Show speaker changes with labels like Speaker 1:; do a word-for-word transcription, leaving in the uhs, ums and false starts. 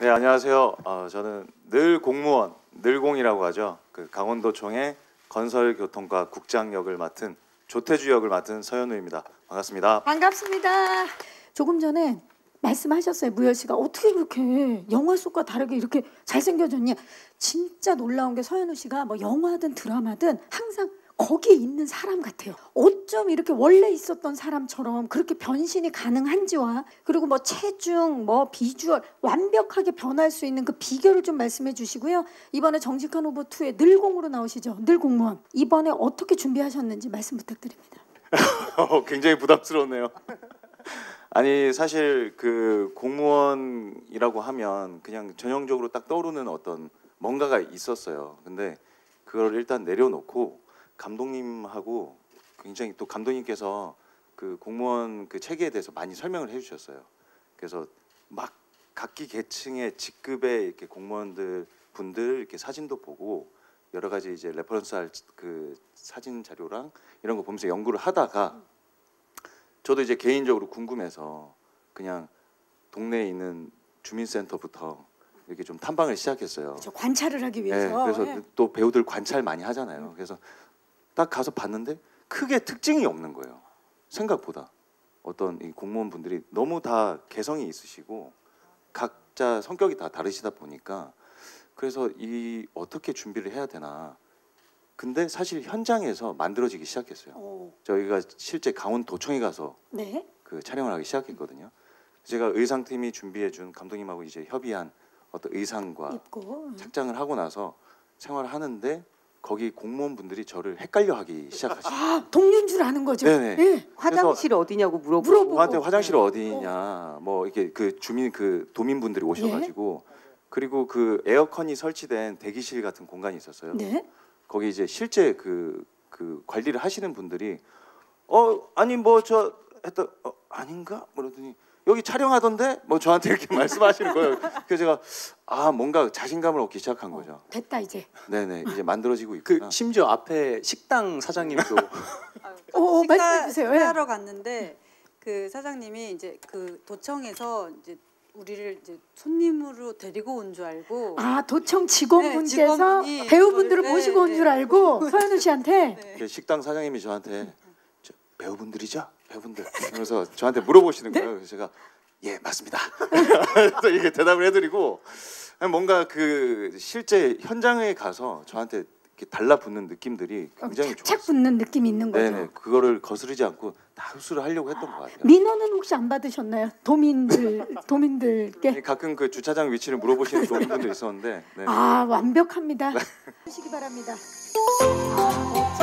Speaker 1: 네, 안녕하세요. 어, 저는 늘 공무원, 늘공이라고 하죠. 그 강원도청의 건설교통과 국장 역을 맡은 조태주 역을 맡은 서현우입니다. 반갑습니다.
Speaker 2: 반갑습니다. 조금 전에 말씀하셨어요. 무열 씨가 어떻게 그렇게 영화 속과 다르게 이렇게 잘생겨졌냐. 진짜 놀라운 게 서현우 씨가 뭐 영화든 드라마든 항상 거기에 있는 사람 같아요. 어쩜 이렇게 원래 있었던 사람처럼 그렇게 변신이 가능한지와 그리고 뭐 체중, 뭐 비주얼 완벽하게 변할 수 있는 그 비결을 좀 말씀해 주시고요. 이번에 정직한 후보 이에 늘공으로 나오시죠. 늘공무원. 이번에 어떻게 준비하셨는지 말씀 부탁드립니다.
Speaker 1: 굉장히 부담스럽네요. 아니 사실 그 공무원이라고 하면 그냥 전형적으로 딱 떠오르는 어떤 뭔가가 있었어요. 근데 그걸 일단 내려놓고 감독님하고 굉장히 또 감독님께서 그 공무원 그 체계에 대해서 많이 설명을 해주셨어요. 그래서 막 각기 계층의 직급의 이렇게 공무원들 분들 이렇게 사진도 보고 여러 가지 이제 레퍼런스할 그 사진 자료랑 이런 거 보면서 연구를 하다가 저도 이제 개인적으로 궁금해서 그냥 동네에 있는 주민센터부터 이렇게 좀 탐방을 시작했어요.
Speaker 2: 그렇죠. 관찰을 하기 위해서.
Speaker 1: 네, 그래서
Speaker 2: 네.
Speaker 1: 또 배우들 관찰 많이 하잖아요. 그래서 딱 가서 봤는데 크게 특징이 없는 거예요. 생각보다 어떤 이 공무원분들이 너무 다 개성이 있으시고 각자 성격이 다 다르시다 보니까 그래서 이 어떻게 준비를 해야 되나. 근데 사실 현장에서 만들어지기 시작했어요. 오. 저희가 실제 강원도청에 가서
Speaker 2: 네.
Speaker 1: 그 촬영을 하기 시작했거든요. 제가 의상팀이 준비해준 감독님하고 이제 협의한 어떤 의상과
Speaker 2: 입고.
Speaker 1: 착장을 하고 나서 생활을 하는데 거기 공무원분들이 저를 헷갈려하기 시작하시죠.
Speaker 2: 아, 동료인 줄 아는 거죠.
Speaker 1: 네네.
Speaker 2: 네.
Speaker 3: 화장실 어디냐고 물어보고,
Speaker 2: 물어보고.
Speaker 1: 저한테 화장실 어디냐, 뭐 이렇게 그 주민 그 도민분들이 오셔가지고
Speaker 2: 네.
Speaker 1: 그리고 그 에어컨이 설치된 대기실 같은 공간이 있었어요.
Speaker 2: 네.
Speaker 1: 거기 이제 실제 그, 그 관리를 하시는 분들이 어 아니 뭐 저 했다 어, 아닌가 그러더니 여기 촬영하던데 뭐 저한테 이렇게 말씀하시는 거예요. 그래서 제가 아 뭔가 자신감을 얻기 시작한 거죠.
Speaker 2: 어, 됐다 이제.
Speaker 1: 네네 이제 만들어지고
Speaker 4: 그
Speaker 1: 있구나.
Speaker 4: 심지어 앞에 식당 사장님도
Speaker 2: 오, 말씀해 주세요. 예.
Speaker 5: 식사하러 갔는데 그 사장님이 이제 그 도청에서 이제 우리를 이제 손님으로 데리고 온 줄 알고
Speaker 2: 아, 도청 직원분께서
Speaker 5: 네, 직원분이
Speaker 2: 배우분들을
Speaker 5: 저를-
Speaker 2: 모시고 온
Speaker 5: 네,
Speaker 2: 줄
Speaker 5: 네.
Speaker 2: 알고 서현우 씨한테
Speaker 5: 네.
Speaker 1: 그 식당 사장님이 저한테 저, 배우분들이죠? 배우분들. 그래서 저한테 물어보시는 거예요. 그래서 제가 예 맞습니다. 그래서 이게 대답을 해드리고 뭔가 그 실제 현장에 가서 저한테 이렇게 달라붙는 느낌들이 굉장히
Speaker 2: 착착
Speaker 1: 좋았어요.
Speaker 2: 붙는 느낌이 있는 거죠.
Speaker 1: 네네 그거를 거스르지 않고 다 흡수를 하려고 했던 것 같아요.
Speaker 2: 민원은 혹시 안 받으셨나요? 도민들 도민들께.
Speaker 1: 가끔 그 주차장 위치를 물어보시는 도민분도 있었는데 네.
Speaker 2: 아, 완벽합니다. 하시기 바랍니다.